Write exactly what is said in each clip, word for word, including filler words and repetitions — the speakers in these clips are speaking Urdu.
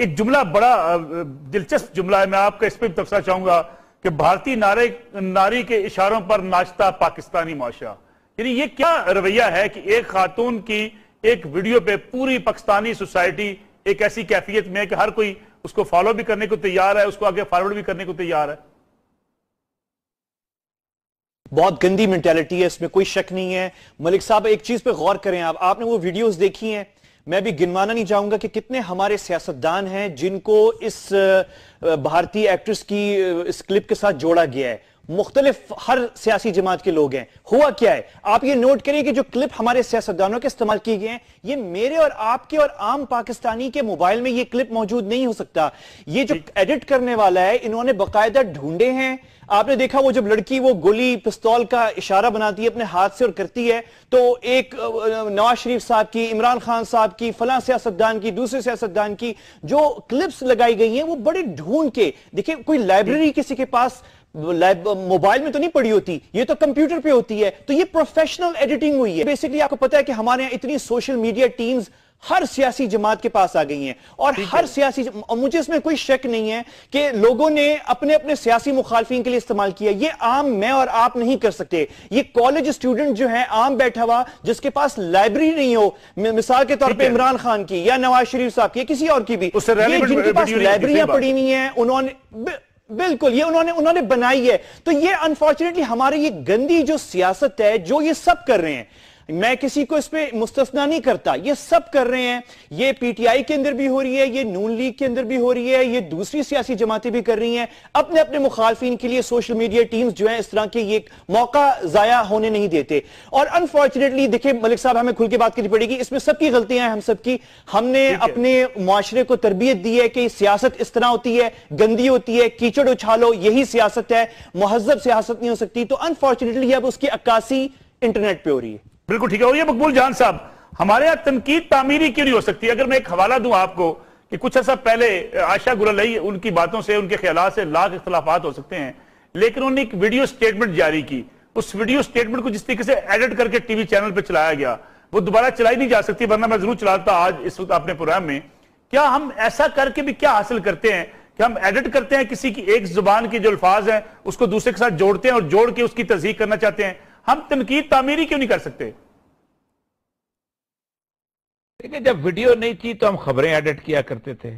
ایک جملہ بڑا دلچسپ جملہ ہے، میں آپ کا اس پہ تبصرہ چاہوں گا کہ بھارتی نارے ناری کے اشاروں پر ناچتا پاکستانی معاشرہ. یعنی یہ کیا رویہ ہے کہ ایک خاتون کی ایک ویڈیو پہ پوری پاکستانی سوسائٹی ایک ایسی کیفیت میں ہے کہ ہر کوئی اس کو فالو بھی کرنے کو تیار ہے، اس کو آگے فارورڈ بھی کرنے کو تیار ہے. بہت گندی مینٹیلٹی ہے، اس میں کوئی شک نہیں ہے. ملک صاحب ایک چیز پہ غور کریں، آپ آپ نے وہ ویڈیوز دیکھی ہیں. میں بھی گنوانا نہیں چاہوں گا کہ کتنے ہمارے سیاستدان ہیں جن کو اس بھارتی ایکٹریس کی اس کلپ کے ساتھ جوڑا گیا ہے. مختلف ہر سیاسی جماعت کے لوگ ہیں. ہوا کیا ہے آپ یہ نوٹ کریں کہ جو کلپ ہمارے سیاستدانوں کے استعمال کیے گئے ہیں، یہ میرے اور آپ کے اور عام پاکستانی کے موبائل میں یہ کلپ موجود نہیں ہو سکتا. یہ جو ایڈٹ کرنے والا ہے انہوں نے باقاعدہ ڈھونڈے ہیں. آپ نے دیکھا وہ جب لڑکی وہ گولی پستول کا اشارہ بناتی ہے اپنے ہاتھ سے اور کرتی ہے تو ایک نواز شریف صاحب کی، عمران خان صاحب کی، فلاں سیاستدان کی، دوسرے سیاستدان کی جو کلپس لگائی گئی ہیں وہ بڑے ڈھونڈ کے دیکھیں. کوئی لائبریری کسی کے پاس موبائل میں تو نہیں پڑی ہوتی، یہ تو کمپیوٹر پہ ہوتی ہے. تو یہ پروفیشنل ایڈیٹنگ ہوئی ہے. بیسیکلی آپ کو پتا ہے کہ ہمارے یہاں اتنی سوشل میڈیا ٹیمز ہر سیاسی جماعت کے پاس آ گئی ہیں اور ہر سیاسی جم... مجھے اس میں کوئی شک نہیں ہے کہ لوگوں نے اپنے اپنے سیاسی مخالفین کے لیے استعمال کیا. یہ عام میں اور آپ نہیں کر سکتے. یہ کالج اسٹوڈنٹ جو ہے عام بیٹھا ہوا جس کے پاس لائبریری نہیں ہو، مثال کے طور پہ عمران خان کی یا نواز شریف صاحب کی یا کسی اور کی بھی، جن کے پاس لائبریریاں پڑی ہوئی ہیں انہوں نے بالکل یہ انہوں نے انہوں نے بنائی ہے. تو یہ انفارچونیٹلی ہماری یہ گندی جو سیاست ہے جو یہ سب کر رہے ہیں، میں کسی کو اس پہ مستثنا نہیں کرتا، یہ سب کر رہے ہیں. یہ پی ٹی آئی کے اندر بھی ہو رہی ہے، یہ نون لیگ کے اندر بھی ہو رہی ہے، یہ دوسری سیاسی جماعتیں بھی کر رہی ہیں. اپنے اپنے مخالفین کے لیے سوشل میڈیا ٹیمز جو ہیں اس طرح کے یہ موقع ضائع ہونے نہیں دیتے. اور انفارچونیٹلی دیکھیں ملک صاحب ہمیں کھل کے بات کرنی پڑے گی، اس میں سب کی غلطیاں ہیں ہم سب کی. ہم نے اپنے معاشرے کو تربیت دی ہے کہ سیاست اس طرح ہوتی ہے، گندی ہوتی ہے، کیچڑ اچھالو، یہی سیاست ہے، مہذب سیاست نہیں ہو سکتی. تو انفارچونیٹلی اب اس کی عکاسی انٹرنیٹ پہ ہو رہی ہے. بالکل ٹھیک ہے. اور یہ مقبول جان صاحب، ہمارے یہاں تنقید تعمیری کیوں نہیں ہو سکتی؟ اگر میں ایک حوالہ دوں آپ کو کہ کچھ عرصہ پہلے عائشہ گل علیہ، ان کی باتوں سے، ان کے خیالات سے لاکھ اختلافات ہو سکتے ہیں، لیکن انہوں نے ایک ویڈیو سٹیٹمنٹ جاری کی. اس ویڈیو سٹیٹمنٹ کو جس طریقے سے ایڈٹ کر کے ٹی وی چینل پہ چلایا گیا وہ دوبارہ چلائی نہیں جا سکتی، ورنہ میں ضرور چلاتا آج اس وقت اپنے پروگرام میں. کیا ہم ایسا کر کے بھی کیا حاصل کرتے ہیں کہ ہم ایڈٹ کرتے ہیں کسی کی ایک زبان کی جو الفاظ ہیں اس کو دوسرے کے ساتھ جوڑتے ہیں اور جوڑ کے اس کی تصحیح کرنا چاہتے ہیں؟ ہم تنقید تعمیری کیوں نہیں کر سکتے؟ دیکھیں جب ویڈیو نہیں تھی تو ہم خبریں ایڈٹ کیا کرتے تھے.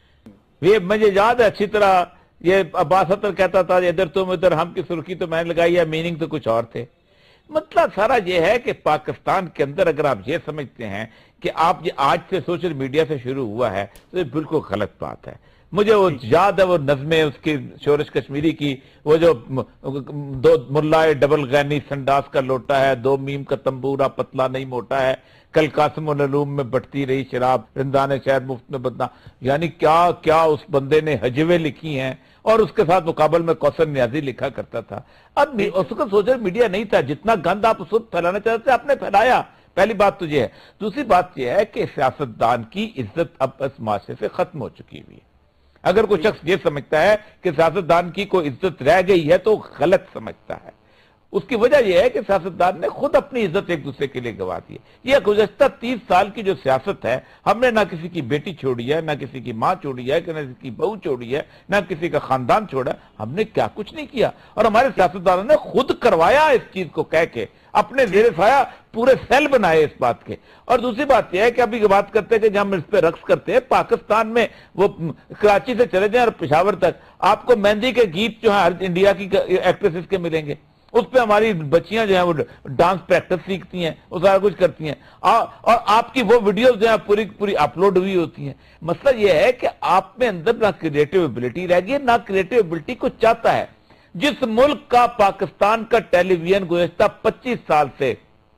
یہ مجھے یاد ہے اچھی طرح، یہ عباس اطہر کہتا تھا ادھر تم ادھر ہم کی سرخی تو میں نے لگائی ہے، میننگ تو کچھ اور تھے. مطلب سارا یہ ہے کہ پاکستان کے اندر اگر آپ یہ سمجھتے ہیں کہ آپ یہ آج سے سوشل میڈیا سے شروع ہوا ہے تو یہ بالکل غلط بات ہے. مجھے وہ یاد ہے وہ نظمیں اس کی شورش کشمیری کی، وہ جو دو ملائے ڈبل غینی سنڈاس کا لوٹا ہے، دو میم کا تنبورا پتلا نہیں موٹا ہے، کل قاسم العلوم میں بٹتی رہی شراب، رندان شہر مفت میں بدنا. یعنی کیا کیا اس بندے نے ہجویں لکھی ہیں، اور اس کے ساتھ مقابل میں کوثر نیازی لکھا کرتا تھا. اب اس وقت سوشل میڈیا نہیں تھا، جتنا گند آپ اس وقت پھیلانا چاہتے تھے آپ نے پھیلایا. پہلی بات تو یہ ہے. دوسری بات یہ ہے کہ سیاستدان کی عزت اب اس معاشرے سے ختم ہو چکی ہوئی ہے. اگر کوئی شخص یہ سمجھتا ہے کہ سیاستدان کی کوئی عزت رہ گئی ہے تو غلط سمجھتا ہے. اس کی وجہ یہ ہے کہ سیاستدان نے خود اپنی عزت ایک دوسرے کے لیے گوا دی ہے. یہ گزشتہ تیس سال کی جو سیاست ہے، ہم نے نہ کسی کی بیٹی چھوڑی ہے، نہ کسی کی ماں چھوڑی ہے، نہ کسی کی بہو چھوڑی ہے، نہ کسی کا خاندان چھوڑا. ہم نے کیا کچھ نہیں کیا، اور ہمارے سیاستدانوں نے خود کروایا اس چیز کو کہہ کے، اپنے زیر سایہ پورے سیل بنائے اس بات کے. اور دوسری بات یہ ہے کہ ابھی بات کرتے ہیں کہ جب ہم اس پہ رقص کرتے ہیں، پاکستان میں وہ کراچی سے چلے جائیں اور پشاور تک آپ کو مہندی کے گیت جو ہیں انڈیا کی ایکٹریسز کے ملیں گے. اس پہ ہماری بچیاں جو ہیں وہ ڈانس پریکٹس سیکھتی ہیں، وہ سارا کچھ کرتی ہیں، اور آپ کی وہ ویڈیوز جو ہیں پوری پوری اپلوڈ ہوئی ہوتی ہیں. مسئلہ یہ ہے کہ آپ میں اندر نہ کریٹیو ایبلٹی رہ گئی، نہ کریٹیو ایبلٹی کو چاہتا ہے. جس ملک کا پاکستان کا ٹیلی ویژن گزشتہ پچیس سال سے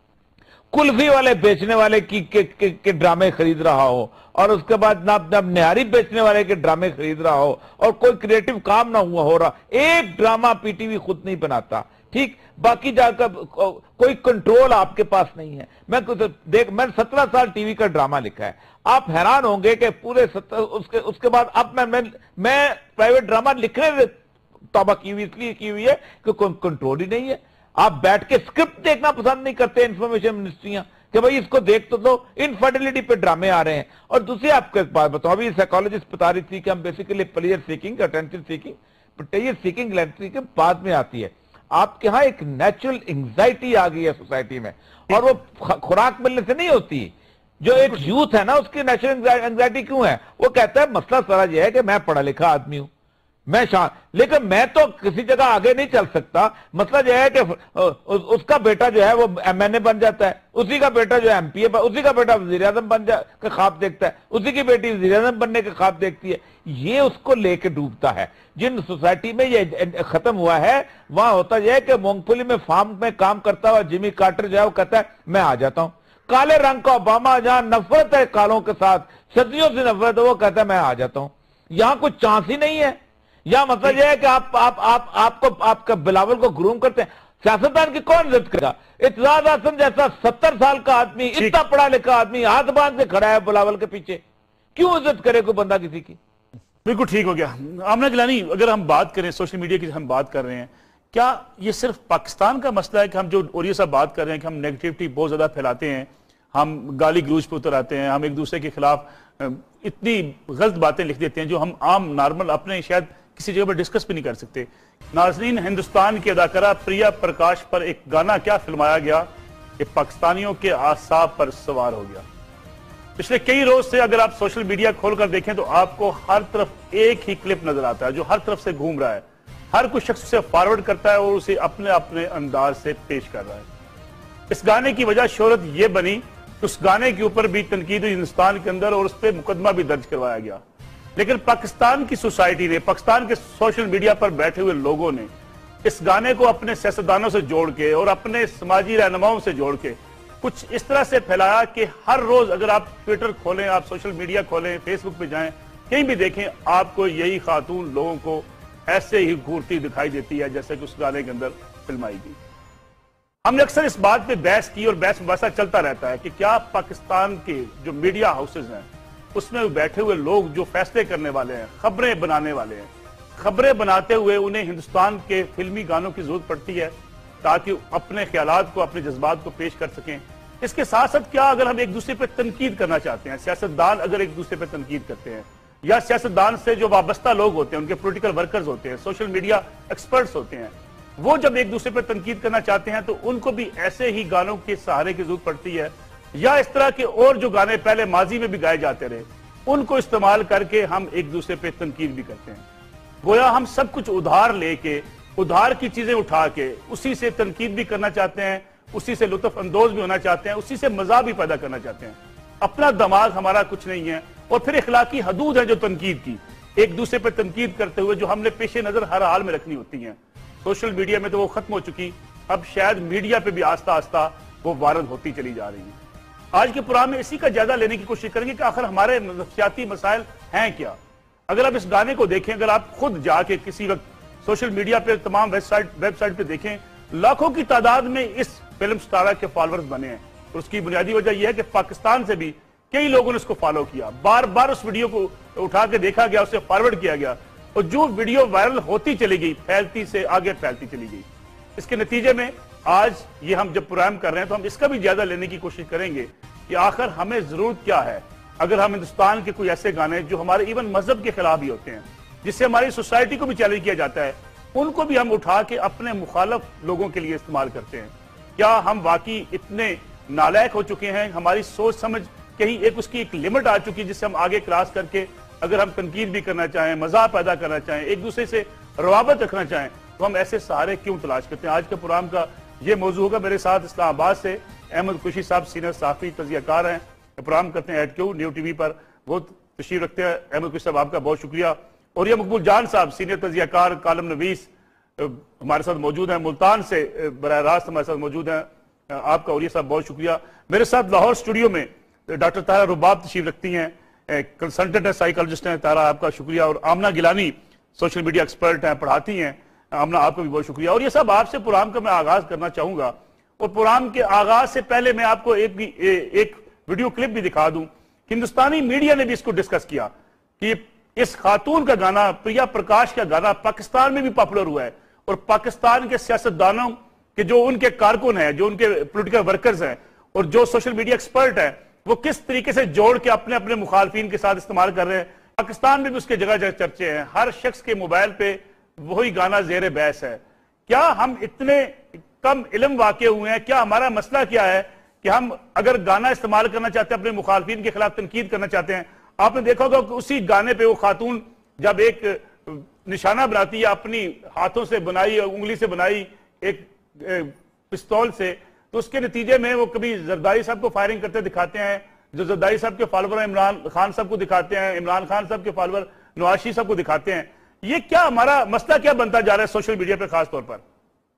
کلفی والے بیچنے والے کی کے ڈرامے خرید رہا ہو، اور اس کے بعد نہ نہاری بیچنے والے کے ڈرامے خرید رہا ہو، اور کوئی کریٹیو کام نہ ہوا ہو رہا، ایک ڈرامہ پی ٹی وی خود نہیں بناتا، ٹھیک، باقی جا کر کوئی کنٹرول آپ کے پاس نہیں ہے. میں دیکھ میں نے سترہ سال ٹی وی کا ڈرامہ لکھا ہے. آپ حیران ہوں گے کہ پورے اس کے بعد اب میں میں پرائیویٹ ڈرامہ لکھنے توبہ کی ہوئی اس لیے کی ہوئی ہے کہ کوئی کنٹرول ہی نہیں ہے. آپ بیٹھ کے سکرپٹ دیکھنا پسند نہیں کرتے انفارمیشن منسٹریاں. کہ بھئی اس کو دیکھ تو دو, انفرٹیلٹی پہ ڈرامے آ رہے ہیں. اور دوسری آپ کے بات بتاؤ, ابھی سائیکالوجسٹ بتا رہی تھی کہ ہم basically player seeking, attention seeking, player seeking لینٹری کے بعد میں آتی ہے. آپ کے ہاں ایک نیچرل انگزائٹی آ گئی ہے سوسائٹی میں, اور وہ خوراک ملنے سے نہیں ہوتی. جو ایک یوتھ ہے نا, اس کی نیچرل انگزائٹی کیوں ہے؟ وہ کہتا ہے مسئلہ سارا یہ ہے کہ میں پڑھا لکھا آدمی ہوں, میں شان, لیکن میں تو کسی جگہ آگے نہیں چل سکتا. مسئلہ یہ ہے کہ اس کا بیٹا جو ہے وہ ایم این اے بن جاتا ہے, اسی کا بیٹا جو ہے ایم پی اے, اسی کا بیٹا وزیر اعظم بن جا کے خواب دیکھتا ہے, اسی کی بیٹی وزیر اعظم بننے کے خواب دیکھتی ہے. یہ اس کو لے کے ڈوبتا ہے. جن سوسائٹی میں یہ ختم ہوا ہے, وہاں ہوتا یہ ہے کہ مونگ پھلی میں فارم میں کام کرتا ہوا جمی کارٹر جو ہے وہ کہتا ہے میں آ جاتا ہوں. کالے رنگ کا اوباما, جہاں نفرت ہے کالوں کے ساتھ, صدیوں سے نفرت ہے, وہ کہتا ہے میں آ جاتا ہوں. یہاں کوئی چانس ہی نہیں ہے. یا مطلب یہ ہے کہ آپ آپ آپ آپ کو آپ کا بلاول کو گروم کرتے ہیں. سیاستدان کی کون عزت کرے گا؟ اعتزاز احسن جیسا ستر سال کا آدمی, اتنا پڑھا لکھا آدمی, ہاتھ باندھ کے کھڑا ہے بلاول کے پیچھے, کیوں عزت کرے کوئی بندہ کسی کی؟ بالکل ٹھیک ہو گیا. آمنہ گیلانی, اگر ہم بات کریں سوشل میڈیا کی, ہم بات کر رہے ہیں, کیا یہ صرف پاکستان کا مسئلہ ہے کہ ہم جو اور یہ سب بات کر رہے ہیں کہ ہم نیگیٹیوٹی بہت زیادہ پھیلاتے ہیں, ہم گالی گلوچ پہ اتر آتے ہیں, ہم ایک دوسرے کے خلاف اتنی غلط باتیں لکھ دیتے ہیں جو ہم عام نارمل اپنے شاید کسی جگہ پر ڈسکس بھی نہیں کر سکتے. ناظرین, ہندوستان کی اداکارہ پریا پرکاش پر ایک گانا کیا فلمایا گیا کہ پاکستانیوں کے اعصاب پر سوار ہو گیا. پچھلے کئی روز سے اگر آپ سوشل میڈیا کھول کر دیکھیں تو آپ کو ہر طرف ایک ہی کلپ نظر آتا ہے جو ہر طرف سے گھوم رہا ہے. ہر کوئی شخص اسے فارورڈ کرتا ہے اور اسے اپنے اپنے انداز سے پیش کر رہا ہے. اس گانے کی وجہ شہرت یہ بنی کہ اس گانے کے اوپر بھی تنقید ہوئی ہندوستان کے اندر اور اس پہ مقدمہ بھی درج کروایا گیا. لیکن پاکستان کی سوسائٹی نے, پاکستان کے سوشل میڈیا پر بیٹھے ہوئے لوگوں نے اس گانے کو اپنے سیاستدانوں سے جوڑ کے اور اپنے سماجی رہنماؤں سے جوڑ کے کچھ اس طرح سے پھیلایا کہ ہر روز اگر آپ ٹویٹر کھولیں, آپ سوشل میڈیا کھولیں, فیس بک پہ جائیں, کہیں بھی دیکھیں, آپ کو یہی خاتون لوگوں کو ایسے ہی گھورتی دکھائی دیتی ہے جیسے کہ اس گانے کے اندر فلمائی گئی. ہم نے اکثر اس بات پہ بحث کی اور بحث مباحثہ چلتا رہتا ہے کہ کیا پاکستان کے جو میڈیا ہاؤسز ہیں اس میں بیٹھے ہوئے لوگ جو فیصلے کرنے والے ہیں, خبریں بنانے والے ہیں, خبریں بناتے ہوئے انہیں ہندوستان کے فلمی گانوں کی ضرورت پڑتی ہے تاکہ اپنے خیالات کو, اپنے جذبات کو پیش کر سکیں. اس کے ساتھ ساتھ کیا اگر ہم ایک دوسرے پہ تنقید کرنا چاہتے ہیں, سیاستدان اگر ایک دوسرے پہ تنقید کرتے ہیں, یا سیاستدان سے جو وابستہ لوگ ہوتے ہیں, ان کے پولیٹیکل ورکرز ہوتے ہیں, سوشل میڈیا ایکسپرٹس ہوتے ہیں, وہ جب ایک دوسرے پہ تنقید کرنا چاہتے ہیں تو ان کو بھی ایسے ہی گانوں کے سہارے کی ضرورت پڑتی ہے, یا اس طرح کے اور جو گانے پہلے ماضی میں بھی گائے جاتے رہے ان کو استعمال کر کے ہم ایک دوسرے پہ تنقید بھی کرتے ہیں. گویا ہم سب کچھ ادھار لے کے, ادھار کی چیزیں اٹھا کے اسی سے تنقید بھی کرنا چاہتے ہیں, اسی سے لطف اندوز بھی ہونا چاہتے ہیں, اسی سے مزہ بھی پیدا کرنا چاہتے ہیں. اپنا دماغ ہمارا کچھ نہیں ہے. اور پھر اخلاقی حدود ہے جو تنقید کی, ایک دوسرے پہ تنقید کرتے ہوئے جو ہم نے پیش نظر ہر حال میں رکھنی ہوتی ہیں. سوشل میڈیا میں تو وہ ختم ہو چکی, اب شاید میڈیا پہ بھی آہستہ آہستہ وہ وارد ہوتی چلی جا رہی ہے. آج کے پروگرام میں اسی کا جائزہ لینے کی کوشش کریں گے کہ آخر ہمارے نفسیاتی مسائل ہیں کیا. اگر آپ اس گانے کو دیکھیں, اگر آپ خود جا کے کسی وقت سوشل میڈیا پہ تمام ویب سائٹ ویب سائٹ پہ دیکھیں, لاکھوں کی تعداد میں اس فلم سٹارہ کے فالورز بنے ہیں. اور اس کی بنیادی وجہ یہ ہے کہ پاکستان سے بھی کئی لوگوں نے اس کو فالو کیا, بار بار اس ویڈیو کو اٹھا کے دیکھا گیا, اسے فارورڈ کیا گیا, اور جو ویڈیو وائرل ہوتی چلی گئی, پھیلتی سے آگے پھیلتی چلی گئی. اس کے نتیجے میں آج یہ ہم جب پروگرام کر رہے ہیں تو ہم اس کا بھی جائزہ لینے کی کوشش کریں گے کہ آخر ہمیں ضرورت کیا ہے. اگر ہم ہندوستان کے کوئی ایسے گانے جو ہمارے ایون مذہب کے خلاف بھی ہوتے ہیں, جس سے ہماری سوسائٹی کو بھی چیلنج کیا جاتا ہے, ان کو بھی ہم اٹھا کے اپنے مخالف لوگوں کے لیے استعمال کرتے ہیں, کیا ہم واقعی اتنے نالائق ہو چکے ہیں؟ ہماری سوچ سمجھ کہیں ایک اس کی ایک لمٹ آ چکی جس سے ہم آگے کراس کر کے اگر ہم تنقید بھی کرنا چاہیں, مزاح پیدا کرنا چاہیں, ایک دوسرے سے روابط رکھنا چاہیں, تو ہم ایسے سہارے کیوں تلاش کرتے ہیں؟ آج کے پروگرام کا یہ موضوع ہوگا. میرے ساتھ اسلام آباد سے احمد قریشی صاحب سینئر صحافی تجزیہ کار ہیں, پروگرام کرتے ہیں ایڈ کیو نیو ٹی وی پر, وہ تشریف رکھتے ہیں. احمد قریشی صاحب آپ کا بہت شکریہ. اور یہ مقبول جان صاحب سینئر تجزیہ کار, کالم نویس ہمارے ساتھ موجود ہیں, ملتان سے براہ راست ہمارے ساتھ موجود ہیں, آپ کا اور یہ صاحب بہت شکریہ. میرے ساتھ لاہور اسٹوڈیو میں ڈاکٹر طاہرہ رباب تشریف رکھتی ہیں, کنسلٹنٹ ہیں, سائیکالوجسٹ ہیں. طاہرہ آپ کا شکریہ. اور Amna Gilani social media expert ہیں, پڑھاتی ہیں. آمنہ آپ کا بھی بہت شکریہ. اور یہ سب آپ سے پروگرام کا میں آغاز کرنا چاہوں گا, اور پروگرام کے آغاز سے پہلے میں آپ کو ایک بھی ایک ویڈیو کلپ بھی دکھا دوں. ہندوستانی میڈیا نے بھی اس کو ڈسکس کیا کہ اس خاتون کا گانا, پریا پرکاش کا گانا پاکستان میں بھی پاپولر ہوا ہے, اور پاکستان کے سیاستدانوں کہ جو ان کے کارکن ہیں, جو ان کے پولیٹیکل ورکرز ہیں, اور جو سوشل میڈیا ایکسپرٹ ہے وہ کس طریقے سے جوڑ کے اپنے اپنے مخالفین کے ساتھ استعمال کر رہے ہیں. پاکستان میں بھی اس کے جگہ جگہ چرچے ہیں, ہر شخص کے موبائل پہ وہی گانا زیر بحث ہے. کیا ہم اتنے کم علم واقع ہوئے ہیں؟ کیا ہمارا مسئلہ کیا ہے کہ ہم اگر گانا استعمال کرنا چاہتے ہیں, اپنے مخالفین کے خلاف تنقید کرنا چاہتے ہیں, آپ نے دیکھا ہوگا کہ اسی گانے پہ وہ خاتون جب ایک نشانہ بناتی ہے اپنی ہاتھوں سے بنائی, انگلی سے بنائی ایک پستول سے, تو اس کے نتیجے میں وہ کبھی زرداری صاحب کو فائرنگ کرتے دکھاتے ہیں, جو زرداری صاحب کے فالوور عمران خان صاحب کو دکھاتے ہیں, عمران خان صاحب کے فالوور نواز شریف صاحب کو دکھاتے ہیں. یہ کیا ہمارا مسئلہ کیا بنتا جا رہا ہے سوشل میڈیا پہ خاص طور پر؟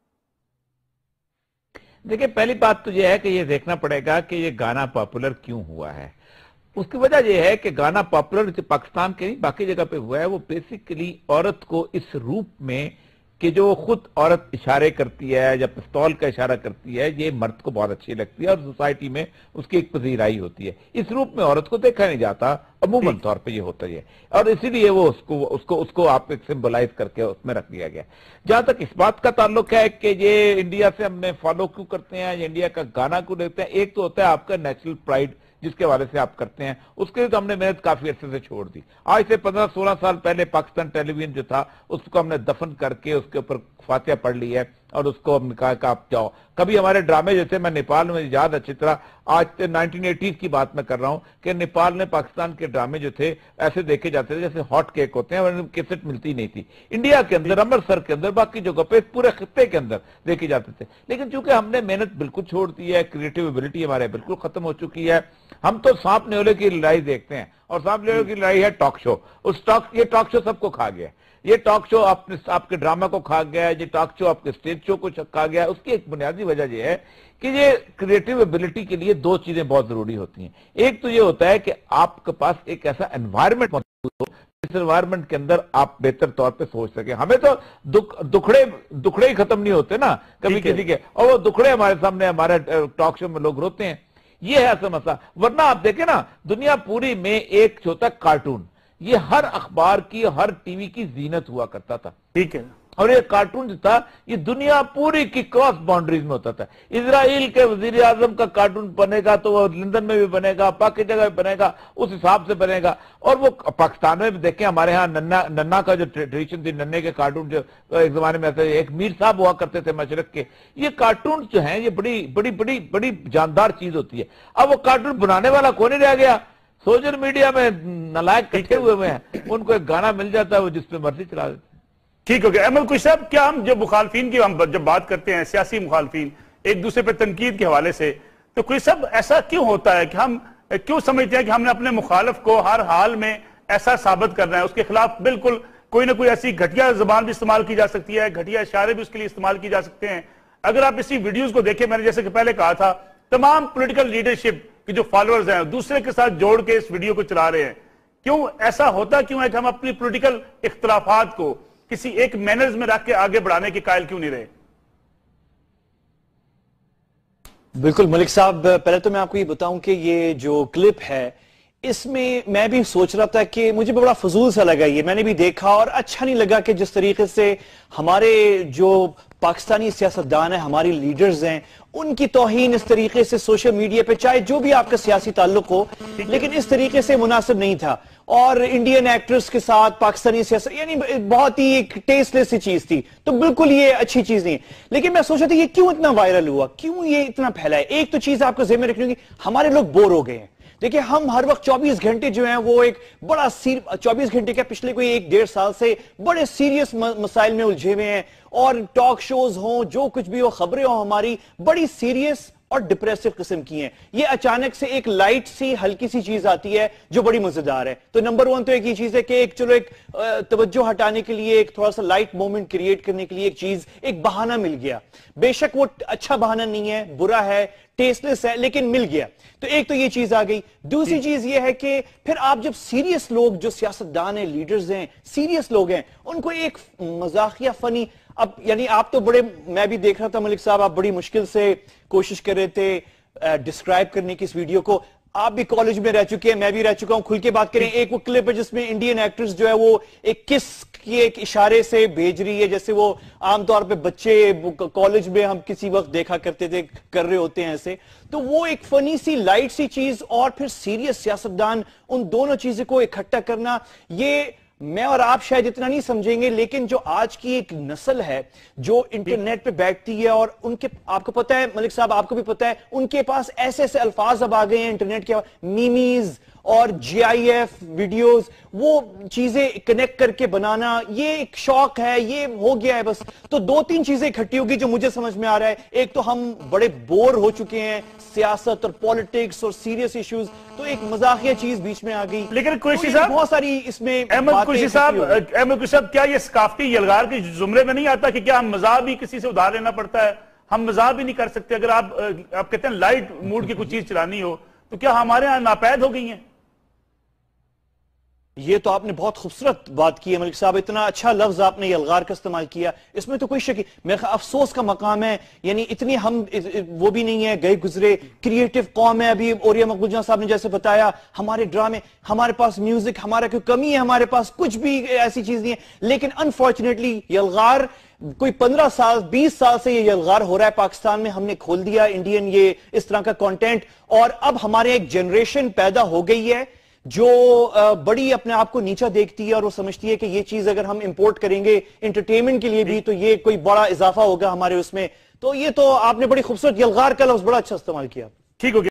دیکھیں, پہلی بات تو یہ ہے کہ یہ دیکھنا پڑے گا کہ یہ گانا پاپولر کیوں ہوا ہے. اس کی وجہ یہ ہے کہ گانا پاپولر پاکستان کے نہیں باقی جگہ پہ ہوا ہے, وہ بیسیکلی عورت کو اس روپ میں کہ جو خود عورت اشارے کرتی ہے یا پستول کا اشارہ کرتی ہے, یہ مرد کو بہت اچھی لگتی ہے اور سوسائٹی میں اس کی ایک پذیرائی ہوتی ہے. اس روپ میں عورت کو دیکھا نہیں جاتا عموماً طور پہ, یہ ہوتا ہے, اور اسی لیے وہ اس کو اس کو اس کو آپ ایک سمبلائز کر کے اس میں رکھ دیا گیا. جہاں تک اس بات کا تعلق ہے کہ یہ انڈیا سے ہم نے فالو کیوں کرتے ہیں یا انڈیا کا گانا کیوں دیکھتے ہیں, ایک تو ہوتا ہے آپ کا نیچرل پرائیڈ جس کے حوالے سے آپ کرتے ہیں, اس کے لیے تو ہم نے محنت کافی عرصے سے چھوڑ دی. آج سے پندرہ سولہ سال پہلے پاکستان ٹیلی ویژن جو تھا اس کو ہم نے دفن کر کے اس کے اوپر فاتحہ پڑھ لی ہے اور اس کو ہم نے کہا کہ آپ جاؤ. کبھی ہمارے ڈرامے جو تھے, میں نیپال میں یاد اچھی طرح, آج نائنٹین ایٹیز کی بات میں کر رہا ہوں کہ نیپال میں پاکستان کے ڈرامے جو تھے ایسے دیکھے جاتے تھے جیسے ہاٹ کیک ہوتے ہیں, اور کیسٹ ملتی نہیں تھی. انڈیا کے اندر, امرتسر کے اندر, باقی جگہ پہ, پورے خطے کے اندر دیکھے جاتے تھے. لیکن چونکہ ہم نے محنت بالکل چھوڑ دی ہے, کریٹیو ایبلٹی ہمارے بالکل ختم ہو چکی ہے, ہم تو سانپ نیولے کی لڑائی دیکھتے ہیں, اور سانپ نیولے کی لڑائی ہے ٹاک شو. اس ٹاک یہ ٹاک شو سب کو کھا گیا, یہ ٹاک شو آپ آپ کے ڈرامہ کو کھا گیا ہے, یہ ٹاک شو آپ کے اسٹیج شو کو کھا گیا ہے. اس کی ایک بنیادی وجہ یہ ہے کہ یہ کریٹیو ایبلٹی کے لیے دو چیزیں بہت ضروری ہوتی ہیں. ایک تو یہ ہوتا ہے کہ آپ کے پاس ایک ایسا انوائرمنٹ موجود ہو اس انوائرمنٹ کے اندر آپ بہتر طور پہ سوچ سکیں. ہمیں تو دکھڑے دکھڑے ہی ختم نہیں ہوتے نا کبھی کسی کے, اور وہ دکھڑے ہمارے سامنے ہمارے ٹاک شو میں لوگ روتے ہیں. یہ ہے ایسا مسئلہ. ورنہ آپ دیکھیں نا, دنیا پوری میں ایک ہوتا ہے کارٹون, یہ ہر اخبار کی, ہر ٹی وی کی زینت ہوا کرتا تھا. ٹھیک ہے, اور یہ کارٹون جو تھا یہ دنیا پوری کی کراس باؤنڈریز میں ہوتا تھا. اسرائیل کے وزیر اعظم کا کارٹون بنے گا تو وہ لندن میں بھی بنے گا, باقی جگہ بھی بنے گا, اس حساب سے بنے گا. اور وہ پاکستان میں بھی دیکھیں, ہمارے ہاں ننا ننا کا جو ٹریڈیشن تھی, ننے کے کارٹون جو ایک زمانے میں آتے, ایک میر صاحب ہوا کرتے تھے مشرق کے, یہ کارٹون جو ہیں یہ بڑی بڑی بڑی بڑی جاندار چیز ہوتی ہے. اب وہ کارٹون بنانے والا کون نہیں رہ گیا, سوشل میڈیا میں نالائق کٹھے ہوئے ہوئے ہیں, ان کو ایک گانا مل جاتا ہے وہ جس پہ مرضی چلا دیتے. ٹھیک ہو گیا. احمد کوئی صاحب, کیا ہم جب مخالفین کی ہم جب بات کرتے ہیں, سیاسی مخالفین ایک دوسرے پہ تنقید کے حوالے سے, تو کوئی صاحب ایسا کیوں ہوتا ہے کہ ہم کیوں سمجھتے ہیں کہ ہم نے اپنے مخالف کو ہر حال میں ایسا ثابت کرنا ہے, اس کے خلاف بالکل کوئی نہ کوئی ایسی گھٹیا زبان بھی استعمال کی جا سکتی ہے, گھٹیا اشارے بھی اس کے لیے استعمال کی جا سکتے ہیں. اگر آپ اسی ویڈیوز کو دیکھیں, میں نے جیسے کہ پہلے کہا تھا, تمام پولیٹیکل لیڈرشپ کی جو فالوورز ہیں دوسرے کے ساتھ جوڑ کے اس ویڈیو کو چلا رہے ہیں. کیوں ایسا ہوتا کیوں ہے کہ ہم اپنی پولیٹیکل اختلافات کو کسی ایک مینرز میں رکھ کے آگے بڑھانے کے قائل کیوں نہیں رہے؟ بالکل ملک صاحب, پہلے تو میں آپ کو یہ بتاؤں کہ یہ جو کلپ ہے اس میں میں بھی سوچ رہا تھا کہ مجھے بڑا فضول سا لگا, یہ میں نے بھی دیکھا اور اچھا نہیں لگا کہ جس طریقے سے ہمارے جو پاکستانی سیاستدان ہیں, ہماری لیڈرز ہیں, ان کی توہین اس طریقے سے سوشل میڈیا پہ, چاہے جو بھی آپ کا سیاسی تعلق ہو, لیکن اس طریقے سے مناسب نہیں تھا. اور انڈین ایکٹرز کے ساتھ پاکستانی سیاست, یعنی بہت ہی ایک ٹیسٹ لیس چیز تھی, تو بالکل یہ اچھی چیز نہیں. لیکن میں سوچا تھا یہ کیوں اتنا وائرل ہوا, کیوں یہ اتنا پھیلا ہے. ایک تو چیز آپ کو ذہن میں رکھنی ہوگی, ہمارے لوگ بور ہو گئے ہیں. دیکھیں ہم ہر وقت چوبیس گھنٹے جو ہیں وہ ایک بڑا چوبیس گھنٹے کے پچھلے کوئی ایک ڈیڑھ سال سے بڑے سیریس مسائل میں الجھے ہوئے ہیں, اور ٹاک شوز ہوں, جو کچھ بھی ہو, خبریں ہوں, ہماری بڑی سیریس اور ڈپریسو قسم کی ہیں. یہ اچانک سے ایک لائٹ سی ہلکی سی چیز آتی ہے جو بڑی مزیدار ہے. تو نمبر ون تو ایک یہ چیز ہے کہ ایک چلو ایک توجہ ہٹانے کے لیے, ایک تھوڑا سا لائٹ مومنٹ کریٹ کرنے کے لیے ایک چیز, ایک بہانہ مل گیا. بے شک وہ اچھا بہانہ نہیں ہے, برا ہے, ٹیسٹ لیس ہے, لیکن مل گیا. تو ایک تو یہ چیز آ گئی. دوسری چیز یہ ہے کہ پھر آپ جب سیریس لوگ, جو سیاستدان ہیں, لیڈرز ہیں, سیریس لوگ ہیں, ان کو ایک مزاحیہ فنی, اب یعنی آپ تو بڑے, میں بھی دیکھ رہا تھا ملک صاحب, آپ بڑی مشکل سے کوشش کر رہے تھے ڈسکرائب کرنے کی اس ویڈیو کو. آپ بھی کالج میں رہ چکے ہیں، میں بھی رہ چکا ہوں، کھل کے بات کریں. ایک وہ کلپ ہے جس میں انڈین ایکٹریس جو ہے وہ ایک کس کی ایک اشارے سے بھیج رہی ہے، جیسے وہ عام طور پہ بچے کالج میں ہم کسی وقت دیکھا کرتے تھے کر رہے ہوتے ہیں ایسے. تو وہ ایک فنی سی لائٹ سی چیز اور پھر سیریس سیاستدان، ان دونوں چیزوں کو اکٹھا کرنا، یہ میں اور آپ شاید اتنا نہیں سمجھیں گے، لیکن جو آج کی ایک نسل ہے جو انٹرنیٹ پہ بیٹھتی ہے، اور ان کے آپ کو پتہ ہے ملک صاحب، آپ کو بھی پتہ ہے، ان کے پاس ایسے ایسے الفاظ اب آ گئے ہیں انٹرنیٹ کے، میمیز اور جی آئی ایف ویڈیوز، وہ چیزیں کنیکٹ کر کے بنانا، یہ ایک شوق ہے، یہ ہو گیا ہے بس. تو دو تین چیزیں اکٹھی ہوگی جو مجھے سمجھ میں آ رہا ہے. ایک تو ہم بڑے بور ہو چکے ہیں سیاست اور پالیٹکس اور سیریس ایشوز، تو ایک مزاحیہ چیز بیچ میں آ گئی. لیکن قریشی تو یہ صاحب، بہت ساری اس میں احمد قریشی صاحب احمد قریشی صاحب کیا یہ ثقافتی یلغار کے زمرے میں نہیں آتا کہ کیا ہم مزاح بھی کسی سے ادھار لینا پڑتا ہے؟ ہم مزاح بھی نہیں کر سکتے؟ اگر آپ آپ کہتے ہیں لائٹ موڈ کی کوئی چیز چلانی ہو تو کیا ہمارے ہاں ناپید ہو گئی ہیں؟ یہ تو آپ نے بہت خوبصورت بات کی ہے ملک صاحب، اتنا اچھا لفظ آپ نے یلغار کا استعمال کیا، اس میں تو کوئی شک میرے خیال افسوس کا مقام ہے. یعنی اتنی ہم وہ بھی نہیں ہے، گئے گزرے کریٹو قوم ہے. ابھی اوریا مقبول جان صاحب نے جیسے بتایا، ہمارے ڈرامے، ہمارے پاس میوزک، ہمارا کوئی کمی ہے، ہمارے پاس کچھ بھی ایسی چیز نہیں ہے. لیکن انفارچونیٹلی یلغار کوئی پندرہ سال بیس سال سے یہ یلغار ہو رہا ہے پاکستان میں. ہم نے کھول دیا انڈین یہ اس طرح کا کانٹینٹ، اور اب ہمارے ایک جنریشن پیدا ہو گئی ہے جو بڑی اپنے آپ کو نیچا دیکھتی ہے، اور وہ سمجھتی ہے کہ یہ چیز اگر ہم امپورٹ کریں گے انٹرٹینمنٹ کے لیے بھی تو یہ کوئی بڑا اضافہ ہوگا ہمارے اس میں. تو یہ تو آپ نے بڑی خوبصورت یلغار کا لفظ بڑا اچھا استعمال کیا. ٹھیک ہو گیا.